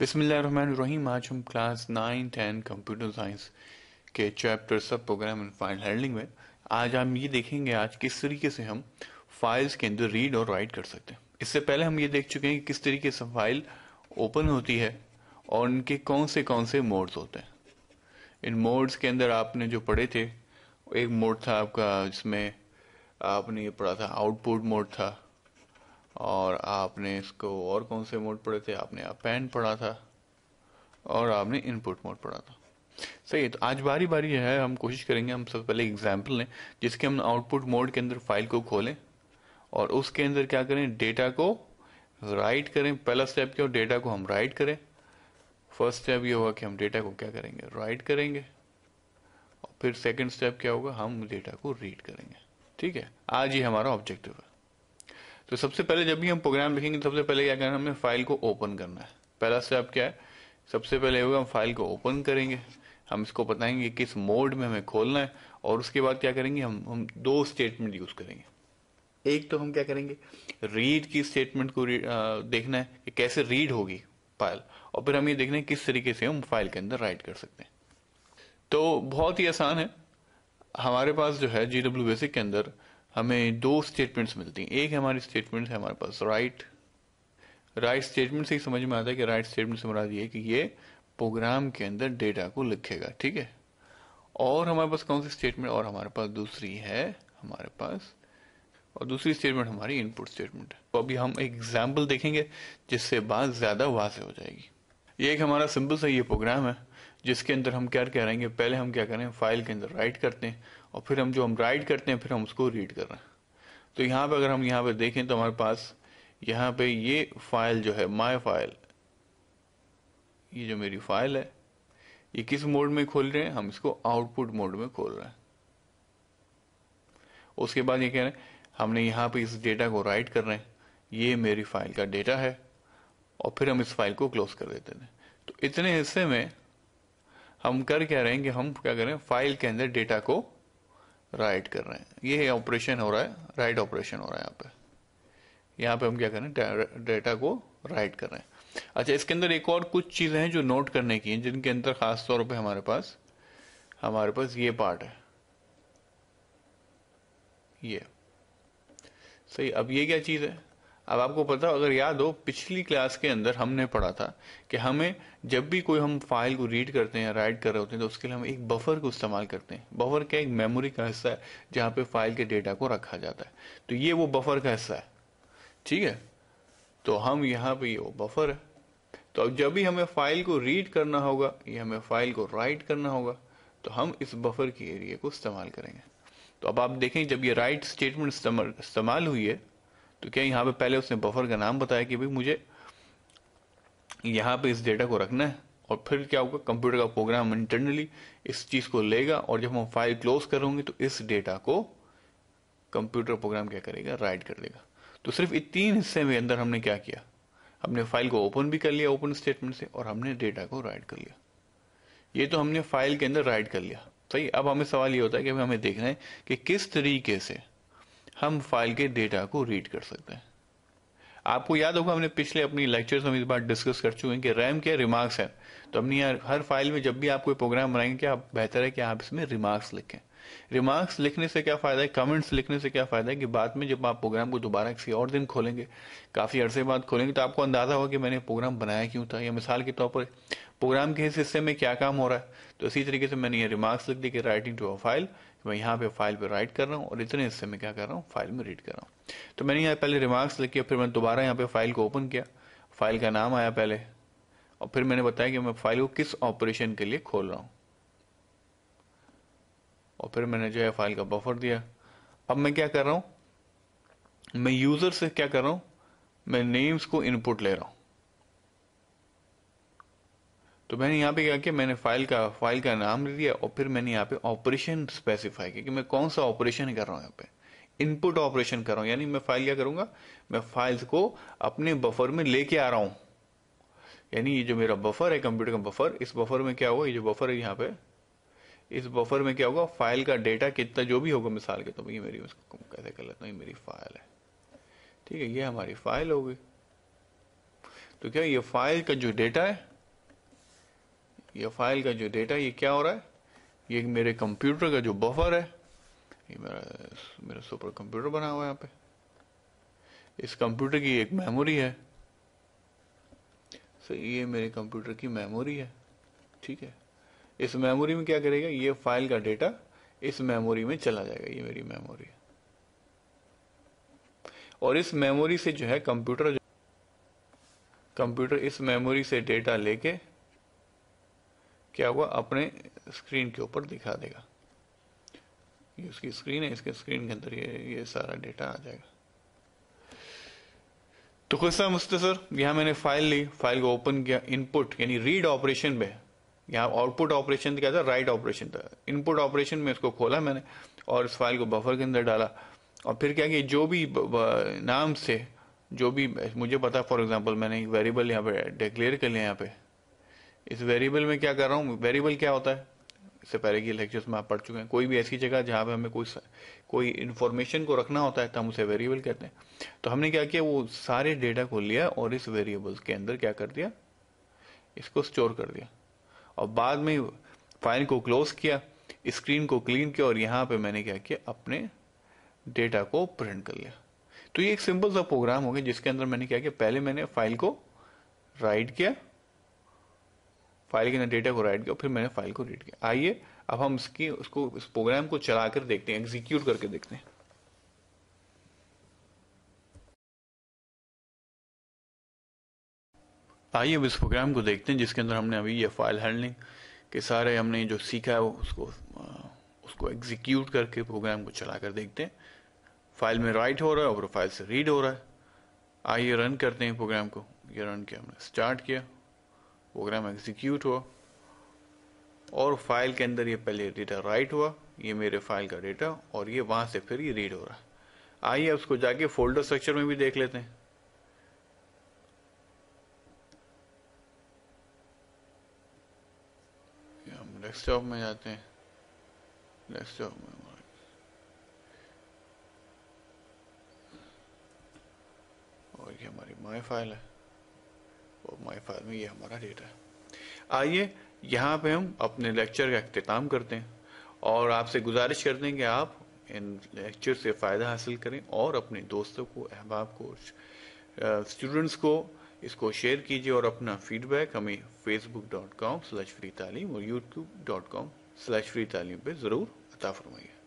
बिस्मिल्लाहिर्रहमानिर्रहीम। आज हम क्लास 9-10 कंप्यूटर साइंस के चैप्टर सब प्रोग्राम एंड फाइल हैंडलिंग में आज हम ये देखेंगे आज किस तरीके से हम फाइल्स के अंदर रीड और राइट कर सकते हैं। इससे पहले हम ये देख चुके हैं कि किस तरीके से फाइल ओपन होती है और उनके कौन से मोड्स होते हैं। इन मोड्स के अंदर आपने जो पढ़े थे, एक मोड था आपका जिसमें आपने ये पढ़ा था आउटपुट मोड था, और आपने इसको और कौन से मोड पढ़े थे, आपने अपेंड पढ़ा था और आपने इनपुट मोड पढ़ा था। सही है, तो आज बारी बारी है हम कोशिश करेंगे, हम सबसे पहले एग्जांपल लें जिसके हम आउटपुट मोड के अंदर फाइल को खोलें और उसके अंदर क्या करें, डेटा को राइट करें। पहला स्टेप क्या हो, डेटा को हम राइट करें। फर्स्ट स्टेप ये होगा कि हम डेटा को क्या करेंगे, राइट करेंगे। और फिर सेकंड स्टेप क्या होगा, हम डेटा को रीड करेंगे। ठीक है, आज ये हमारा ऑब्जेक्टिव है। तो सबसे पहले जब भी हम प्रोग्राम लिखेंगे सबसे पहले क्या करना है, हमें फाइल को ओपन करना है। पहला स्टेप क्या है, सबसे पहले होगा हम फाइल को ओपन करेंगे। हम इसको बताएंगे किस मोड में हमें खोलना है और उसके बाद क्या करेंगे, हम दो स्टेटमेंट यूज करेंगे। एक तो हम क्या करेंगे, रीड की स्टेटमेंट को देखना है कि कैसे रीड होगी फाइल, और फिर हम ये देखना है किस तरीके से हम फाइल के अंदर राइट कर सकते हैं। तो बहुत ही आसान है। हमारे पास जो है GW बेसिक के अंदर हमें दो स्टेटमेंट्स मिलती हैं। एक हमारी स्टेटमेंट है हमारे पास राइट स्टेटमेंट से ही समझ में आता है कि राइट स्टेटमेंट से मुराद ये है कि ये प्रोग्राम के अंदर डेटा को लिखेगा। ठीक है, और हमारे पास कौन सी स्टेटमेंट, और हमारे पास दूसरी है हमारे पास, और दूसरी स्टेटमेंट हमारी इनपुट स्टेटमेंट है। तो अभी हम एक एग्जाम्पल देखेंगे जिससे बात ज्यादा वाज़ेह हो जाएगी। ये एक हमारा सिंपल सा ये प्रोग्राम है जिसके अंदर हम क्या करेंगे, पहले हम क्या करें, फाइल के अंदर राइट करते हैं और फिर हम राइट करते हैं फिर हम उसको रीड कर रहे हैं। तो यहाँ पे अगर हम यहाँ पे देखें तो हमारे पास यहाँ पे ये फाइल जो है माय फाइल, ये जो मेरी फाइल है ये किस मोड में खोल रहे हैं, हम इसको आउटपुट मोड में खोल रहे हैं। उसके बाद ये कह रहे हैं हमने यहाँ पे इस डेटा को राइट कर रहे हैं, ये मेरी फाइल का डेटा है, और फिर हम इस फाइल को क्लोज कर देते हैं। तो इतने हिस्से में हम कर क्या रहे हैं कि हम क्या करें, फाइल के अंदर डेटा को राइट कर रहे हैं। ये ऑपरेशन हो रहा है, राइट ऑपरेशन हो रहा है यहाँ पे हम क्या करें, डेटा को राइट कर रहे हैं। अच्छा, इसके अंदर एक और कुछ चीजें हैं जो नोट करने की हैं, जिनके अंदर खास तौर पे हमारे पास ये पार्ट है, ये सही। अब ये क्या चीज है, अब आपको पता, अगर याद हो पिछली क्लास के अंदर हमने पढ़ा था कि हमें जब भी कोई हम फाइल को रीड करते हैं, राइट कर रहे होते हैं, तो उसके लिए हम एक बफर को इस्तेमाल करते हैं। बफर क्या, एक मेमोरी का हिस्सा है जहां पे फाइल के डेटा को रखा जाता है। तो ये वो बफर का हिस्सा है। ठीक है, तो हम यहाँ पे, ये वो बफर है। तो अब जब भी हमें फाइल को रीड करना होगा या हमें फाइल को राइट करना होगा तो हम इस बफर की एरिया को इस्तेमाल करेंगे। तो अब आप देखें जब ये राइट स्टेटमेंट इस्तेमाल हुई है तो क्या यहाँ पे पहले उसने बफर का नाम बताया कि भाई मुझे यहाँ पे इस डेटा को रखना है, और फिर क्या होगा, कंप्यूटर का प्रोग्राम इंटरनली इस चीज को लेगा और जब हम फाइल क्लोज करेंगे तो इस डेटा को कंप्यूटर प्रोग्राम क्या करेगा, राइट कर देगा। तो सिर्फ इन तीन हिस्से में अंदर हमने क्या किया, हमने फाइल को ओपन भी कर लिया ओपन स्टेटमेंट से, और हमने डेटा को राइट कर लिया। ये तो हमने फाइल के अंदर राइट कर लिया। सही, अब हमें सवाल ये होता है कि हमें देखना है कि किस तरीके से हम फाइल के डेटा को रीड कर सकते हैं। आपको याद होगा हमने पिछले अपनी लेक्चर्स में इस बार डिस्कस कर चुके हैं कि रैम क्या, रिमार्क्स है। तो हमने यार हर फाइल में जब भी आप कोई प्रोग्राम बनाएंगे क्या बेहतर है कि आप इसमें रिमार्क्स लिखें। रिमार्क्स लिखने से क्या फायदा है, कमेंट्स लिखने से क्या फायदा है कि बाद में जब आप प्रोग्राम को दोबारा किसी और दिन खोलेंगे, काफी अरसे बाद खोलेंगे, तो आपको अंदाजा होगा कि मैंने प्रोग्राम बनाया क्यों था, या मिसाल के तौर पर प्रोग्राम के इस हिस्से में क्या काम हो रहा है। तो इसी तरीके से मैंने ये रिमार्क्स लिख दी कि राइटिंग टू अ फाइल, मैं यहाँ पे फाइल पे राइट कर रहा हूँ और इतने हिस्से में क्या कर रहा हूँ, फाइल में रीड कर रहा हूँ। तो मैंने यहाँ पहले रिमार्क्स लिखे, फिर मैंने दोबारा यहाँ पे फाइल को ओपन किया, फाइल का नाम आया पहले, और फिर मैंने बताया कि मैं फाइल को किस ऑपरेशन के लिए खोल रहा हूँ, और फिर मैंने जो है फाइल का बफर दिया। अब मैं क्या कर रहा हूं, मैं यूजर से क्या कर रहा हूं, मैं नेम्स को इनपुट ले रहा हूं। तो मैंने यहां पे क्या किया, मैंने फाइल का नाम ले दिया, और फिर मैंने यहाँ पे ऑपरेशन स्पेसिफाई किया कि मैं कौन सा ऑपरेशन कर रहा हूं। यहाँ पे इनपुट ऑपरेशन कर रहा हूं, यानी मैं फाइल क्या करूंगा, मैं फाइल्स को अपने बफर में लेके आ रहा हूं। यानी ये जो मेरा बफर है, कंप्यूटर का बफर, इस बफर में क्या होगा, ये जो बफर है यहाँ पे, इस बफर में क्या होगा, फाइल का डेटा कितना जो भी होगा, मिसाल के तो ये मेरी, उसको कैसे कर लेता हूँ, ये मेरी फाइल है। ठीक है, ये हमारी फाइल होगी। तो क्या ये फाइल का जो डेटा है ये फाइल का जो डेटा ये क्या हो रहा है, ये मेरे कंप्यूटर का जो बफर है, ये मेरा मेरा सुपर कंप्यूटर बना हुआ है यहाँ पे। इस कंप्यूटर की एक मेमोरी है, सो ये मेरे कंप्यूटर की मेमोरी है, ठीक है। इस मेमोरी में क्या करेगा, ये फाइल का डेटा इस मेमोरी में चला जाएगा, ये मेरी मेमोरी है। और इस मेमोरी से जो है कंप्यूटर इस मेमोरी से डेटा लेके क्या हुआ, अपने स्क्रीन के ऊपर दिखा देगा। ये उसकी स्क्रीन है, इसके स्क्रीन के अंदर ये सारा डेटा आ जाएगा। तो क्वेश्चन मुख्तसर, यहाँ मैंने फाइल ली, फाइल को ओपन किया, इनपुट यानी रीड ऑपरेशन में, यहाँ आउटपुट ऑपरेशन क्या था, राइट ऑपरेशन था। इनपुट ऑपरेशन में इसको खोला मैंने और इस फाइल को बफर के अंदर डाला। और फिर क्या किया, जो भी नाम से जो भी मुझे पता, फॉर एग्जांपल मैंने एक वेरिएबल यहाँ पे डिक्लेयर कर लिया। यहाँ पे इस वेरिएबल में क्या कर रहा हूँ, वेरिएबल क्या होता है, इससे पहले की लेक्चर्स में आप पढ़ चुके हैं। कोई भी ऐसी जगह जहाँ पे हमें कोई इन्फॉर्मेशन को रखना होता है तो हम उसे वेरिएबल कहते हैं। तो हमने क्या किया, वो सारे डेटा को लिया और इस वेरिएबल के अंदर क्या कर दिया, इसको स्टोर कर दिया। और बाद में फाइल को क्लोज किया, स्क्रीन को क्लीन किया और यहाँ पे मैंने क्या किया, अपने डेटा को प्रिंट कर लिया। तो ये एक सिंपल सा प्रोग्राम हो गया जिसके अंदर मैंने क्या किया, पहले मैंने फाइल को राइट किया, फाइल के अंदर डेटा को राइट किया, फिर मैंने फाइल को रीड किया। आइए अब हम इस प्रोग्राम को चलाकर देखते हैं, एग्जीक्यूट करके देखते हैं। आइए अब इस प्रोग्राम को देखते हैं जिसके अंदर हमने अभी ये फाइल हैंडलिंग के सारे हमने जो सीखा है उसको एग्जीक्यूट करके प्रोग्राम को चलाकर देखते हैं। फाइल में राइट हो रहा है और फाइल से रीड हो रहा है। आइए रन करते हैं प्रोग्राम को। ये रन किया, हमने स्टार्ट किया, प्रोग्राम एग्जीक्यूट हुआ और फाइल के अंदर ये पहले डेटा राइट हुआ, ये मेरे फाइल का डेटा, और ये वहां से फिर ये रीड हो रहा है। आइए उसको जाके फोल्डर स्ट्रक्चर में भी देख लेते हैं। हम डेस्कटॉप में जाते हैं, डेस्कटॉप में और ये हमारी माई फाइल है और माई फाइल में ये हमारा डेटा है। आइए यहाँ पे हम अपने लेक्चर का अख्तिताम करते हैं और आपसे गुजारिश करते हैं कि आप इन लेक्चर से फ़ायदा हासिल करें और अपने दोस्तों को, अहबाब को, स्टूडेंट्स को इसको शेयर कीजिए और अपना फीडबैक हमें facebook.com/freetalim और youtube.com/freetalim पे ज़रूर अता फरमाइए।